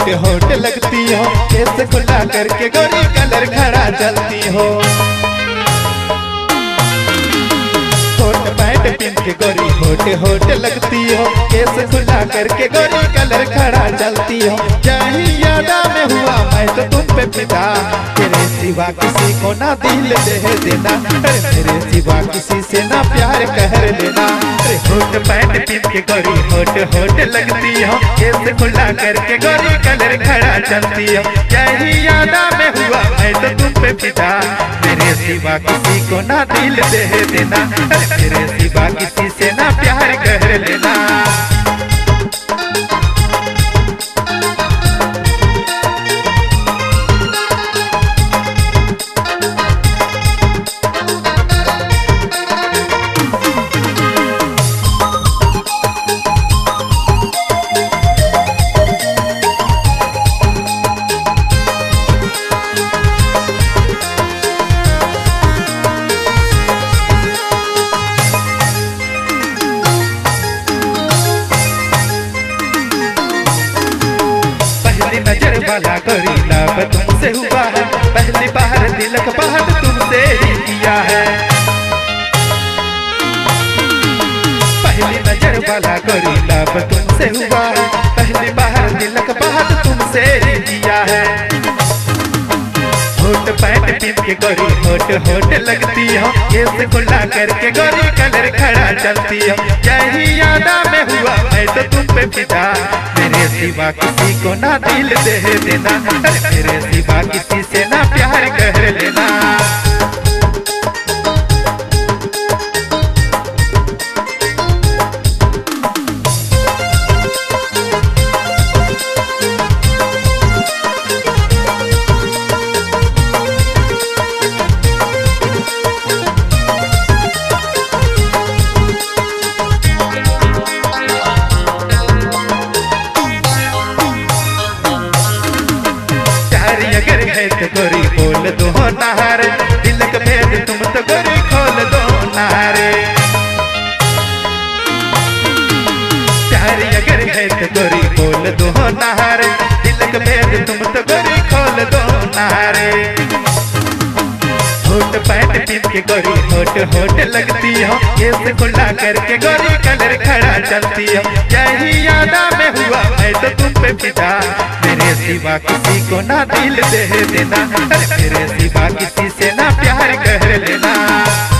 होट होट लगती हो, केस खुला करके गोरी कलर खड़ा चलती हो। कोट पैंट पिन के गोरी होट होट लगती हो, केस खुला करके गोरी कलर खड़ा चलती हो। यही यादा में हुआ मैं तो तुम पे फिदा, तेरे सिवा किसी को ना दिल दे देना, तेरे सिवा किसी से ना प्यार कर लेना। होट पैंट पिन के गोरी होट होट लगती हो, केस खुला करके गोरी कलर खड़ा चलती हो। यही यादा में हुआ मैं तो तुम पे फिदा, तेरे सिवा किसी को ना दिल दे देना, तेरे सिवा किसी से ना प्यार कर लेना। नजर वाला गोरी लब तुमसे हुआ है, पहली बार दिलक बात तुमसे ही किया है। पहली नजर वाला गोरी लब तुमसे हुआ है, पहली बार दिलक बात तुमसे ही किया है। होट पैंट पिन के गोरी होट होट लगती हो, केस खुला करके गोरी कलर खड़ा चलती हो। यही यादा में हुआ मैं तो तुम पे फिदा, तेरे सिवा किसी को ना दिल दे देना, तेरे सिवा किसी से ना प्यार कर लेना। गोरी बोल दो नारे, दिलक भेद तुम तो गोरी खोल दो नारे। प्यारी अगर है तो गोरी बोल दो नारे, दिलक भेद तुम तो गोरी खोल दो नारे। होट पैंट पिन के गोरी होट होट लगती हो, केस खुला करके गोरी कलर खड़ा चलती हो। यही यादा में हुआ मैं तो तुम पे फिदा, तेरे सिवा किसी को ना दिल दे देना, तेरे सिवा किसी से ना प्यार कर लेना।